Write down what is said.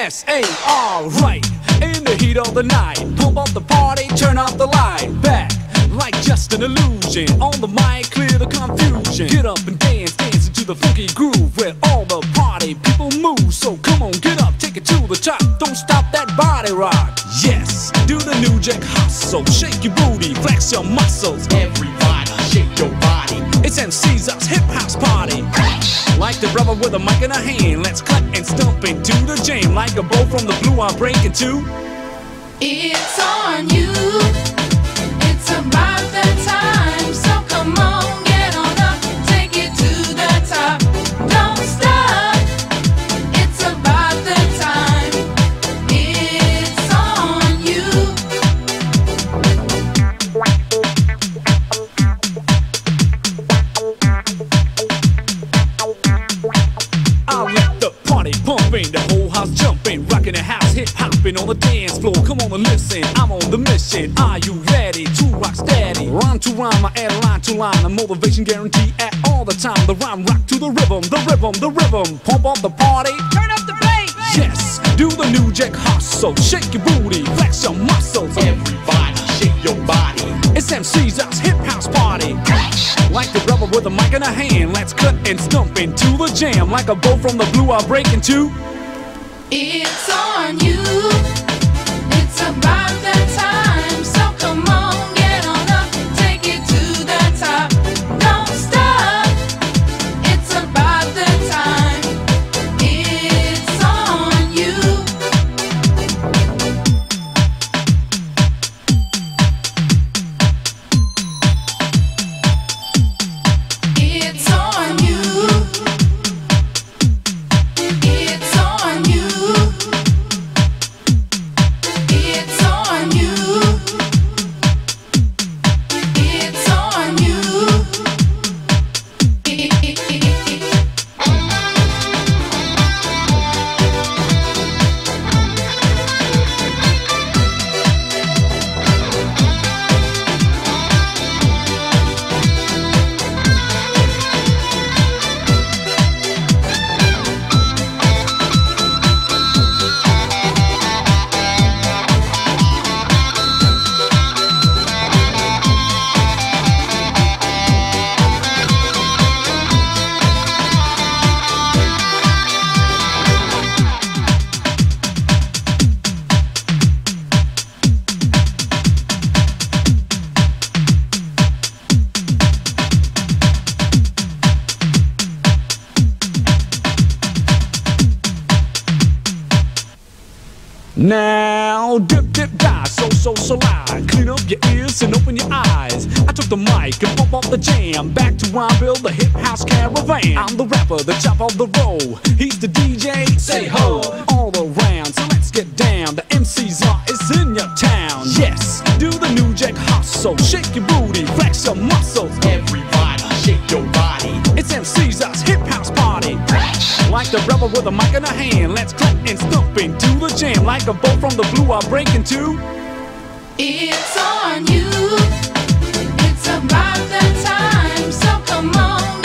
USA, alright. In the heat of the night, pump up the party, turn off the light. Back, like just an illusion. On the mic, clear the confusion. Get up and dance, dance into the funky groove where all the party people move. So come on, get up, take it to the top. Don't stop that body rock. Yes, do the New Jack Hustle. Shake your booty, flex your muscles. Everybody, shake your body. It's MC's us hip house party. Like the brother with a mic in a hand, let's cut and stomp into the jam. Like a bow from the blue, I'm breaking too. It's on you. It's about that time. So come on, get on up, take it to the top. Don't stop. It's about that time. It's on you. I'll let the party pumping, the whole house jumping, rocking the house, hip hopping on the dance floor. Come on and listen, I'm on the mission. Are you ready to rock steady? Rhyme to rhyme, I add line to line. A motivation guarantee at all the time. The rhyme rock to the rhythm, the rhythm, the rhythm. Pump up the party, Turn up the bass. yes. Do the New Jack Hustle, shake your booty, flex your muscles. Everybody, shake your body. It's MC's us hip house party. Like the brother with a mic in a hand, let's cut and stomp into the jam. Like a bow from the blue, I'll break into. It's on you. It's about that time. So come on, get on up, take it to the top. Don't stop. It's about that time. It's on you. It's on you. It's on you. It's on you. It's on you. Now, dip, dip, dive, so slide. Clean up your ears and open your eyes. I took the mic and bump off the jam. Back to Rhyme Bill, the hip house caravan. I'm the rapper, the top of the roll. He's the DJ, say ho. All around, so let's get down. The MC's are is in your town. Yes, do the New Jack Hustle. Shake your booty, flex your muscles. Everybody, shake your body. It's MC's us hip house party. Like the rebel with a mic in a hand, let's clap and stomp into the jam. Like a bow from the blue, I'll break into. It's on you. It's about that time. So come on.